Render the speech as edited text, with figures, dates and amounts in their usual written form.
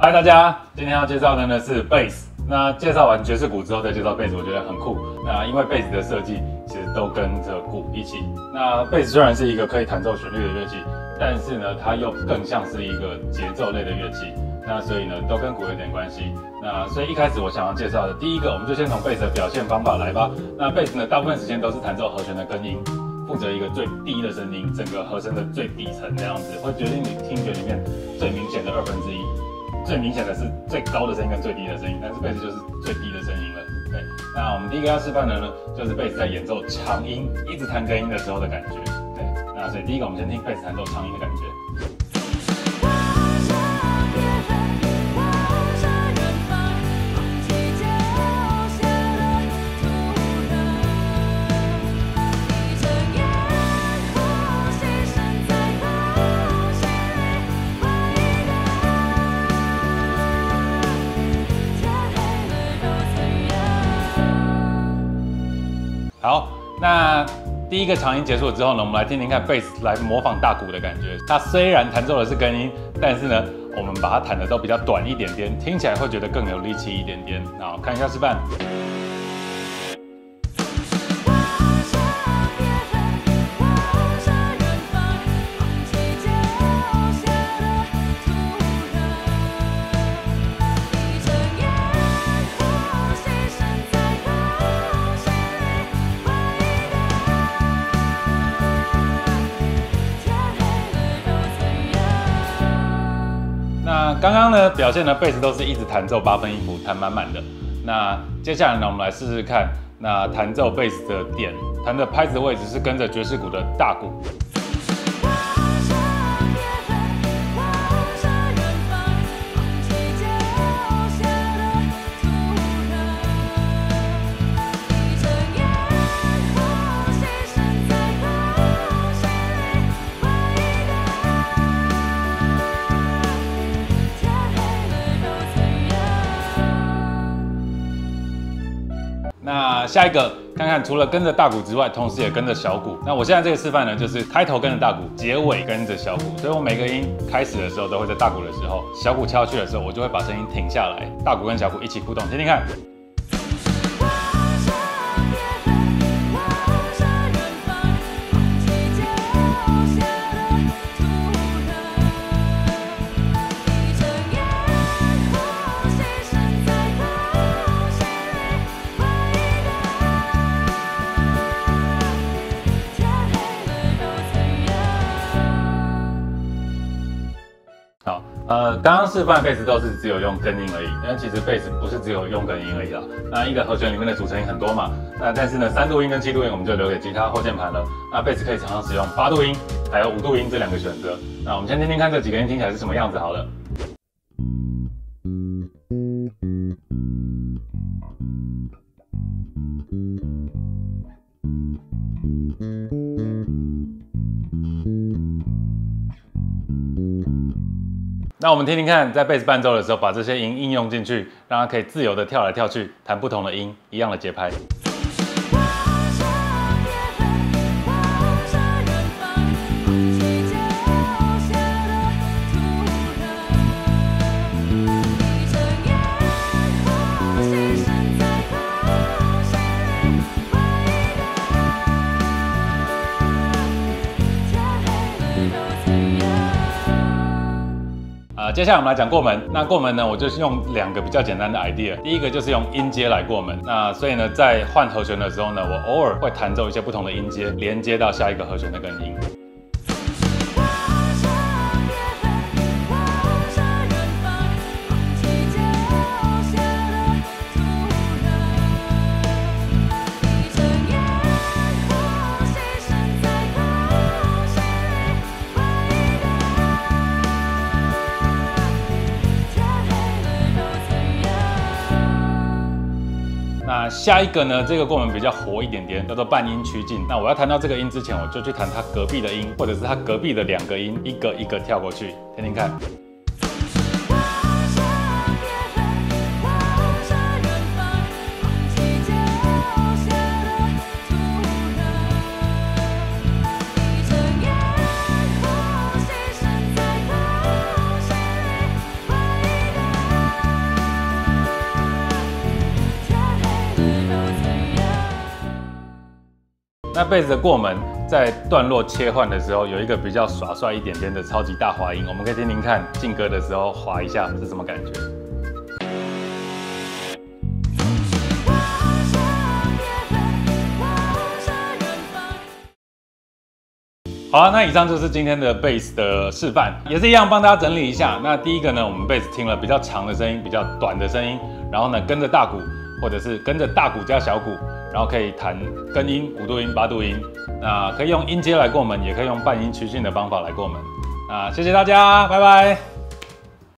嗨，大家，今天要介绍的呢是贝斯。那介绍完爵士鼓之后，再介绍贝斯，我觉得很酷。那因为贝斯的设计其实都跟着鼓一起。那贝斯虽然是一个可以弹奏旋律的乐器，但是呢，它又更像是一个节奏类的乐器。那所以呢，都跟鼓有点关系。那所以一开始我想要介绍的第一个，我们就先从贝斯的表现方法来吧。那贝斯呢，大部分时间都是弹奏和弦的根音，负责一个最低的声音，整个和声的最底层这样子，会决定你听觉里面最明显的1/2。最明显的是最高的声音跟最低的声音，但是贝斯就是最低的声音了。对，那我们第一个要示范的呢，就是贝斯在演奏长音，一直弹根音的时候的感觉。对，那所以第一个我们先听贝斯弹奏长音的感觉。好，那第一个长音结束之后呢，我们来听听看贝斯来模仿大鼓的感觉。它虽然弹奏的是根音，但是呢，我们把它弹的都比较短一点点，听起来会觉得更有力气一点点。好，看一下示范。那刚刚呢表现的贝斯都是一直弹奏8分音符，弹满满的。那接下来呢，我们来试试看，那弹奏贝斯的点，弹的拍子位置是跟着爵士鼓的大鼓。那下一个，看看除了跟着大鼓之外，同时也跟着小鼓。那我现在这个示范呢，就是开头跟着大鼓，结尾跟着小鼓。所以我每个音开始的时候都会在大鼓的时候，小鼓敲下去的时候，我就会把声音停下来，大鼓跟小鼓一起互动，听听看。好，刚刚示范贝斯都是只有用根音而已，但其实贝斯不是只有用根音而已啦。那一个和弦里面的组成音很多嘛，但是呢，3度音跟7度音我们就留给吉他后键盘了。那贝斯可以常常使用8度音还有5度音这2个选择。那我们先听听看这几个音听起来是什么样子好了。那我们听听看，在贝斯伴奏的时候，把这些音应用进去，让它可以自由的跳来跳去，弹不同的音，一样的节拍。接下来我们来讲过门。那过门呢，我就是用2个比较简单的 idea。第一个就是用音阶来过门。那所以呢，在换和弦的时候呢，我偶尔会弹奏一些不同的音阶，连接到下一个和弦的根音。那下一个呢，这个过门比较活一点点，叫做半音趋近。那我要弹到这个音之前，我就去弹它隔壁的音，或者是它隔壁的2个音，一个一个跳过去，听听看。 那贝斯的过门在段落切换的时候，有一个比较耍帅一点点的超级大滑音，我们可以听听看进歌的时候滑一下是什么感觉。好了，那以上就是今天的贝斯的示范，也是一样帮大家整理一下。那第一个呢，我们贝斯听了比较长的声音，比较短的声音，然后呢跟着大鼓，或者是跟着大鼓加小鼓，然后可以弹根音、5度音、8度音。那可以用音阶来过门，也可以用半音趋近的方法来过门。那谢谢大家，拜拜。